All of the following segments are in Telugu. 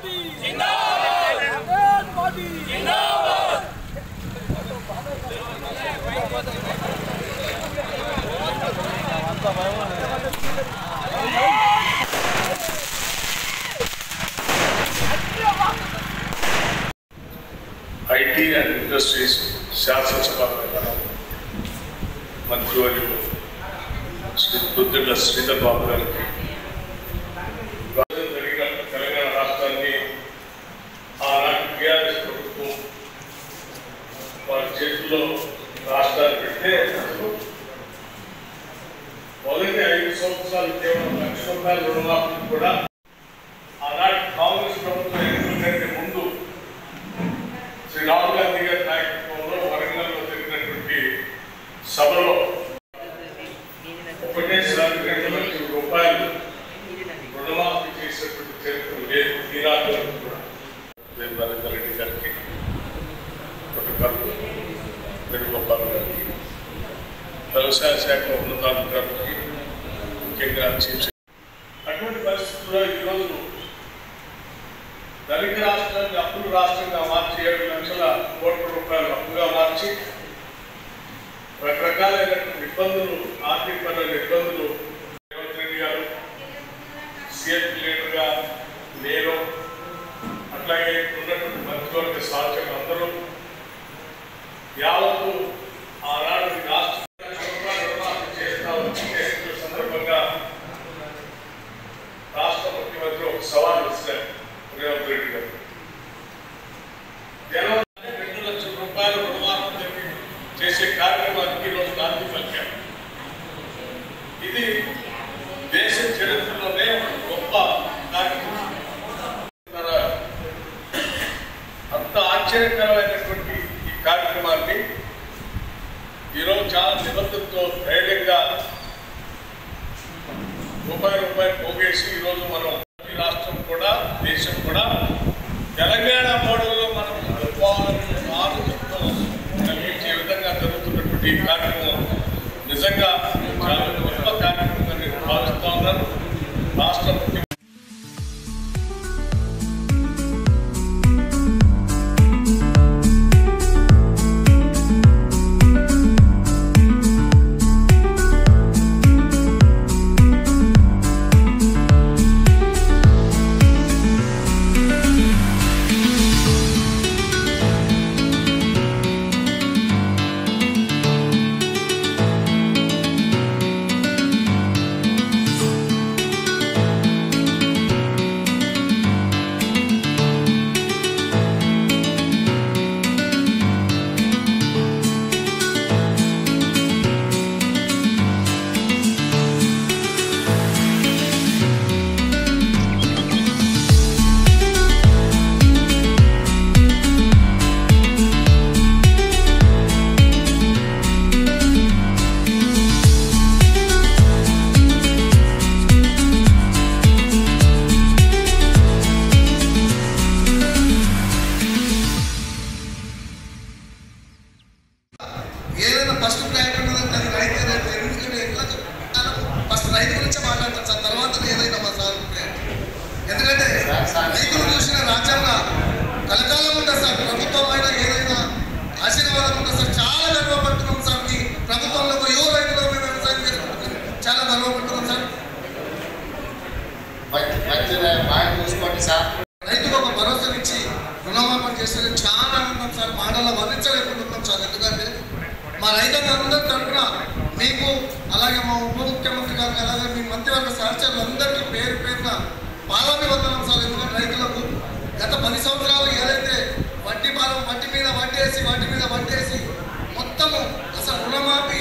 ఐటీ అండ్ ఇండస్ట్రీస్ శాసనసభ మంత్రివర్యులు శ్రీ దుద్దిళ్ల శ్రీధర్ బాబు గారికి తెలంగాణ రాష్ట్రాన్ని ఆనాటి టీఆర్ఎస్ ప్రభుత్వం వారి చేతుల్లో రాష్ట్రాన్ని పెడితే మొదటి 5 సంవత్సరాలు కేవలం ₹1,00,000 రుణమాఫీ కూడా ఆనాటి కాంగ్రెస్ ప్రభుత్వం ఎన్నికల కంటే ముందు శ్రీ రాహుల్ గాంధీ గారి నాయకత్వంలో వరంగల్లో జరిగినటువంటి సభలో ఒకటేసారి ₹2,00,000 రుణమాఫీ చేసినటువంటి చరిత్ర లేదు. ఈనాటి వరకు కూడా నరేందర్ రెడ్డి గారికి, వేణుగోపాల్ గారికి, వ్యవసాయ శాఖ ఉన్నతాధికారులకి, ముఖ్యంగా చీఫ్ అటువంటి పరిస్థితుల్లో ఈరోజు ధనిక రాష్ట్రాన్ని అప్పుల రాష్ట్రంగా మార్చి ₹7,00,000 అప్పుగా మార్చి రకరకాలైనటువంటి ఇబ్బందులు, ఆర్థికపరమైన ఇబ్బందులు రేవంత్ రెడ్డి గారు సిఎల్పి లీడర్గా నేను, అట్లాగే ఉన్నటువంటి మంత్రివర్గ సహచరులు అందరూ యావత్తు ఆనాడు రాష్ట్ర సందర్భంగా రాష్ట్ర ముఖ్యమంత్రి ఒక సవాల్ ఇస్తారు రేవంత్ రెడ్డి గారు. ₹2,00,000 రుణమాఫీ చేసే కార్యక్రమానికి ఈరోజు నాంది పలికారు. ఇది దేశ చరిత్రలోనే గొప్ప కార్యక్రమం. అంత ఆశ్చర్యకరమైనటువంటి ఈ కార్యక్రమాన్ని ఈరోజు చాలా నిబద్ధతతో ధైర్యంగా ₹1,00,000 పోగేసి ఈరోజు మనం ఈ రాష్ట్రం కూడా దేశం కూడా తెలంగాణ మోడల్లో మనం ఆలోచనతో కలిగించే విధంగా జరుగుతున్నటువంటి ఈ కార్యక్రమం నిజంగా చాలా గొప్ప కార్యక్రమంగా నేను భావిస్తా ఉన్నాను. రాష్ట్ర ముఖ్యమంత్రి రైతుకు ఒక భరోసానిచ్చి రుణమాఫీ చేస్తే చాలా ఆనందం సార్. మాటల్లో వర్ణించలేకపోతున్నాం సార్. ఎందుకంటే మా రైతులందరి తరఫున మీకు, అలాగే మా ఉప ముఖ్యమంత్రి గారికి, అలాగే మీ మంత్రివర్గ సహచరులందరికీ పేరు పేరున పాదాభివందనం సార్. ఎందుకంటే రైతులకు గత 10 సంవత్సరాలు ఏదైతే వడ్డీ భారం వడ్డీ మీద వడ్డేసి మొత్తము అసలు రుణమాఫీ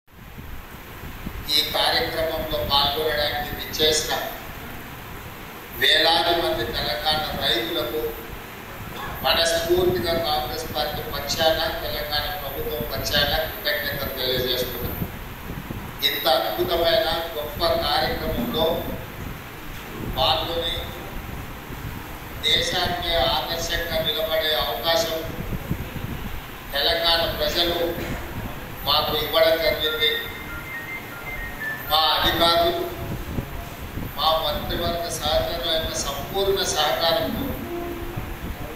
ఈ కార్యక్రమంలో పాల్గొనడానికి విచ్చేసిన వేలాది మంది తెలంగాణ రైతులకు మనస్ఫూర్తిగా కాంగ్రెస్ పార్టీ పక్షాన, తెలంగాణ ప్రభుత్వం పక్షాన కృతజ్ఞతలు తెలియజేస్తున్నాం. ఇంత అద్భుతమైన గొప్ప కార్యక్రమంలో పాల్గొని దేశానికి ఆదర్శంగా నిలబడే అవకాశం తెలంగాణ ప్రజలు మాకు ఇవ్వడం జరిగింది. మా అధికారులు, మా మంత్రివర్గ సహచరుల యొక్క సంపూర్ణ సహకారంతో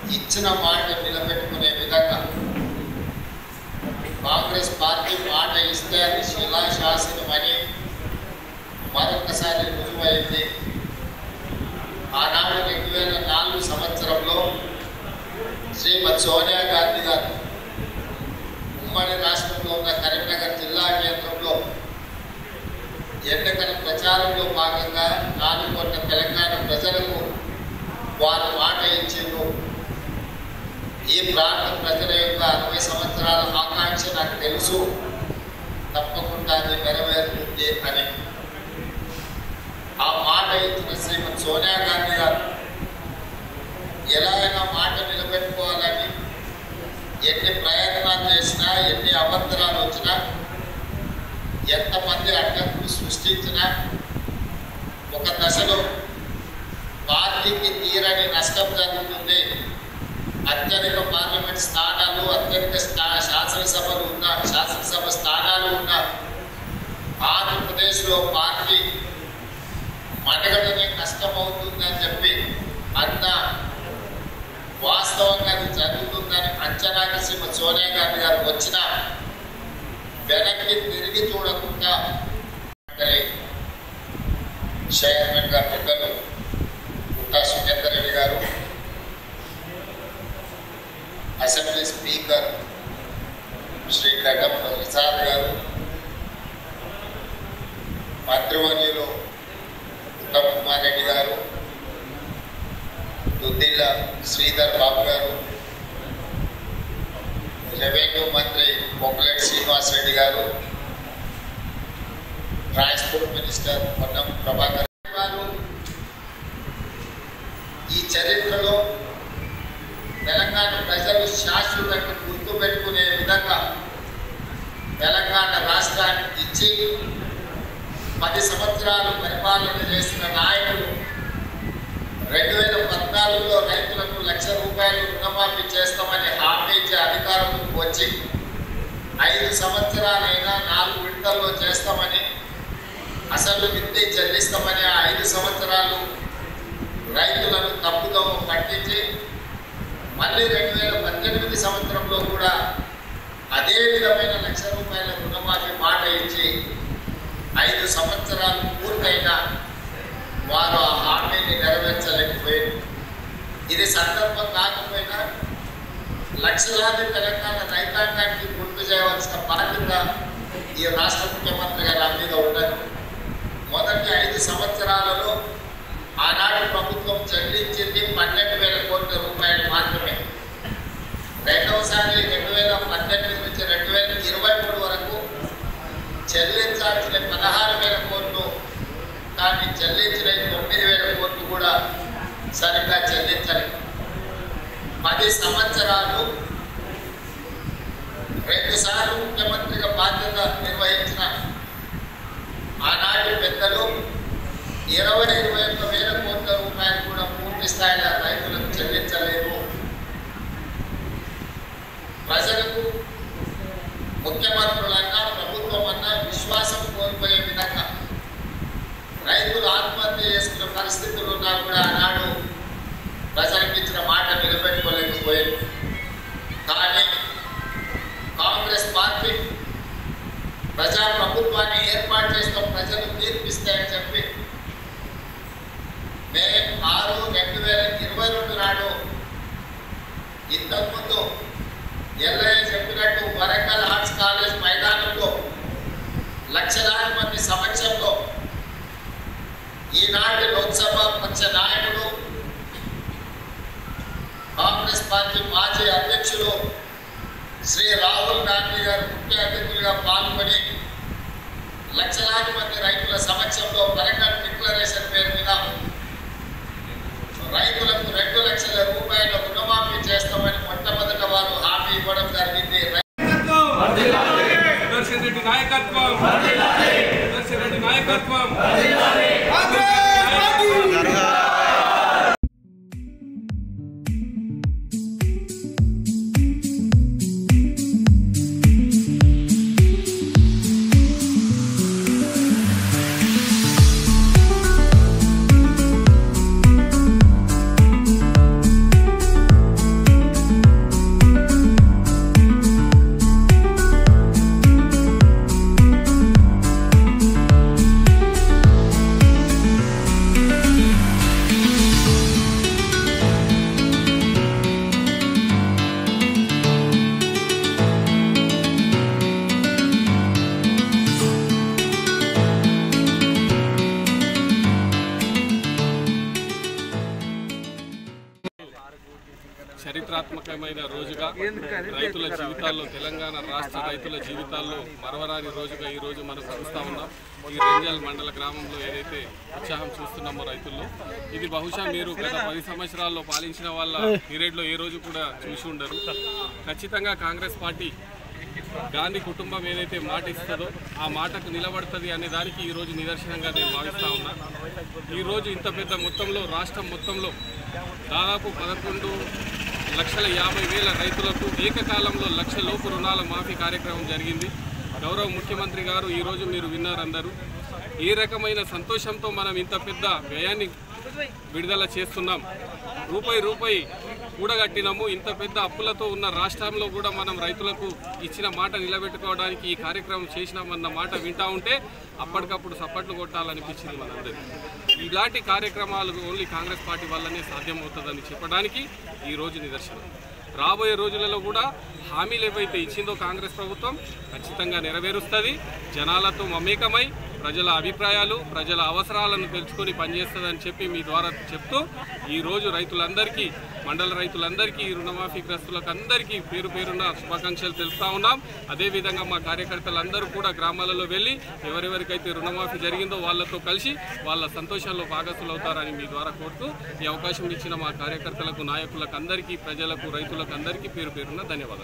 ఇచ్చిన మాట నిలబెట్టుకునే విధంగా కాంగ్రెస్ పార్టీ మాట ఇస్తే అది శిలాశాసనమని మరొకసారి రుజువైంది. ఆనాడు 2004 సంవత్సరంలో శ్రీమతి సోనియా గాంధీ గారు ఉమ్మడి రాష్ట్రంలో ఉన్న కరీంనగర్ జిల్లా కేంద్రంలో ఎన్నికల ప్రచారంలో భాగంగా నాలుగొండ తెలంగాణ ప్రజలకు వారు మాట ఇచ్చిండ్రు. ఈ ప్రాంత ప్రజల యొక్క 60 సంవత్సరాల ఆకాంక్ష నాకు తెలుసు, తప్పకుండా అది నెరవేరుతుంది అని ఆ మాట ఇచ్చిన శ్రీమతి సోనియా గాంధీ గారు ఎలా అయినా మాట నిలబెట్టుకోవాలని ఎన్ని ప్రయత్నాలు చేసినా, ఎన్ని అభద్రాలు వచ్చినా, ఎంతమంది అడ్డంకులు సృష్టించినా ఒక దశలో పార్టీకి తీరని నష్టం జరుగుతుంది. అత్యధిక పార్లమెంట్ స్థానాలు, అత్యధిక శాసనసభ స్థానాలు ఉన్న ఆంధ్రప్రదేశ్లో పార్టీ మనుగడనే కష్టమవుతుందని చెప్పి అన్న వాస్తవంగా అది జరుగుతుందని అంచనాకి శ్రీమతి సోనియా గాంధీ గారు వచ్చిన వెనక్కి తిరిగి చూడకుండా చైర్మన్ గా పెద్దలు పుట్టా సుఖేందర్ రెడ్డి గారు, అసెంబ్లీ స్పీకర్ శ్రీ గడ్డం ప్రసాద్ గారు, మంత్రివర్యులు ఉత్తమ్ కుమార్ రెడ్డి గారు, దుద్దిల్ల శ్రీధర్ బాబు గారు, రెవెన్యూ మంత్రి పొంగులేటి శ్రీనివాస్ రెడ్డి గారు, ట్రాన్స్పోర్ట్ మినిస్టర్ పొన్నం ప్రభాకర్ గారు, ఈ చరిత్రలో తెలంగాణ ప్రజలు శాశ్వతంగా గుర్తుపెట్టుకునే విధంగా తెలంగాణ రాష్ట్రానికి ఇచ్చి 10 సంవత్సరాలు పరిపాలన చేసిన నాయకులు 2014లో రైతులకు ₹1,00,000 రుణమాఫీ చేస్తామని హామీ ఇచ్చే అధికారంలోకి వచ్చి 5 సంవత్సరాలైనా 4 విడతల్లో చేస్తామని, అసలు విత్తి చెల్లిస్తామని 5 సంవత్సరాలు రైతులను తప్పుదోవ పట్టించి మళ్ళీ 2018 సంవత్సరంలో కూడా అదే విధమైన ₹1,00,000 రుణమాఫీ మాట ఇచ్చి 5 సంవత్సరాలు పూర్తయినా వారు ఆ హామీని నెరవేర్చలేకపోయారు. ఇది సందర్భం కాకపోయినా లక్షలాది తెలంగాణ రైతాంగానికి గుర్తు చేయవలసిన బాధ్యత ఈ రాష్ట్ర ముఖ్యమంత్రిగా నా మీద ఉన్నది. మొదటి 5 సంవత్సరాలలో ఆనాడు ప్రభుత్వం చెల్లించింది ₹12,000 మాత్రమే. రెండవసారి 2018 నుంచి 2023 వరకు చెల్లించాల్సిన ₹16,000, కానీ చెల్లించిన ₹9,000 కూడా సరిగ్గా చెల్లించలేదు. 10 సంవత్సరాలు 2 సార్లు ముఖ్యమంత్రిగా బాధ్యత నిర్వహించిన ఆనాటి పెద్దలు ₹21,000 కూడా పూర్తి స్థాయిలో రైతులకు చెల్లించలేదు. ప్రజలకు ముఖ్యమంత్రులన్నా ప్రభుత్వం అన్నా విశ్వాసం కోల్పోయే విధంగా రైతులు ఆత్మహత్య చేసుకున్న పరిస్థితులు ఉన్నా కూడా ఆనాడు ప్రజలకు ఇచ్చిన మాట నిలబెట్టుకోలేకపోయారు. కానీ కాంగ్రెస్ పార్టీ ప్రజా ప్రభుత్వాన్ని ఏర్పాటు చేస్తాం, ప్రజలు తీర్పిస్తాయని చెప్పి మే 6, 2022 నాడు ఇంతకుముందు ఎల్లయ్య చెప్పినట్టు వరంగల్ ఆర్ట్స్ కాలేజ్ మైదానంలో లక్షలాది మంది సమక్షంలో ఈనాటి లోక్సభ పక్ష నాయకుడు, కాంగ్రెస్ పార్టీ మాజీ అధ్యక్షులు శ్రీ రాహుల్ గాంధీ గారు ముఖ్య అతిథులుగా పాల్గొని లక్షలాది మంది రైతుల సమక్షంలో వరంగల్ డిక్లరేషన్ పేరు మీద రైతులకు ₹2,00,000 రుణమాఫీ చేస్తామని మొట్టమొదట వారు హామీ ఇవ్వడం జరిగింది. చరిత్రాత్మకమైన రోజుగా రైతుల జీవితాల్లో, తెలంగాణ రాష్ట్ర రైతుల జీవితాల్లో మరవరాని రోజుగా ఈరోజు మనం కలుస్తూ ఉన్నాం. ఈ రెంజల్ మండల గ్రామంలో ఏదైతే ఉత్సాహం చూస్తున్నామో రైతుల్లో, ఇది బహుశా మీరు గత 10 సంవత్సరాల్లో పాలించిన వాళ్ళ పీరియడ్లో ఏ రోజు కూడా చూసి ఉండరు. ఖచ్చితంగా కాంగ్రెస్ పార్టీ గాంధీ కుటుంబం ఏదైతే మాట ఇస్తుందో ఆ మాటకు నిలబడుతుంది అనే దానికి ఈరోజు నిదర్శనంగా నేను భావిస్తూ ఉన్నా. ఈరోజు ఇంత పెద్ద మొత్తంలో, రాష్ట్రం మొత్తంలో దాదాపు 11,50,000 రైతులకు ఏకకాలంలో 1,00,000 లోపు రుణాల మాఫీ కార్యక్రమం జరిగింది. గౌరవ ముఖ్యమంత్రి గారు ఈరోజు మీరు విన్నారు అందరూ, ఏ రకమైన సంతోషంతో మనం ఇంత పెద్ద వ్యయాన్ని విడుదల చేస్తున్నాం. రూపాయి కూడగట్టినాము. ఇంత పెద్ద అప్పులతో ఉన్న రాష్ట్రంలో కూడా మనం రైతులకు ఇచ్చిన మాట నిలబెట్టుకోవడానికి ఈ కార్యక్రమం చేసినామన్న మాట వింటా ఉంటే అప్పటికప్పుడు సప్పట్లు కొట్టాలనిపించింది మనందరికీ. ఇలాంటి కార్యక్రమాలు ఓన్లీ కాంగ్రెస్ పార్టీ వల్లనే సాధ్యమవుతుందని చెప్పడానికి ఈరోజు నిదర్శనం. రాబోయే రోజులలో కూడా హామీలు ఏవైతే ఇచ్చిందో కాంగ్రెస్ ప్రభుత్వం ఖచ్చితంగా నెరవేరుస్తుంది. జనాలతో మమేకమై ప్రజల అభిప్రాయాలు, ప్రజల అవసరాలను తెలుసుకొని పనిచేస్తుందని చెప్పి మీ ద్వారా చెప్తూ ఈరోజు రైతులందరికీ, మండల రైతులందరికీ, రుణమాఫీ గ్రస్తులకు అందరికీ పేరు పేరున్న శుభాకాంక్షలు తెలుపుతా ఉన్నాం. అదేవిధంగా మా కార్యకర్తలందరూ కూడా గ్రామాలలో వెళ్ళి ఎవరెవరికైతే రుణమాఫీ జరిగిందో వాళ్ళతో కలిసి వాళ్ళ సంతోషంలో భాగస్తులు అవుతారని మీ ద్వారా కోరుతూ ఈ అవకాశం ఇచ్చిన మా కార్యకర్తలకు, నాయకులకు అందరికీ, ప్రజలకు, రైతులకు అందరికీ పేరు పేరున్న ధన్యవాదాలు.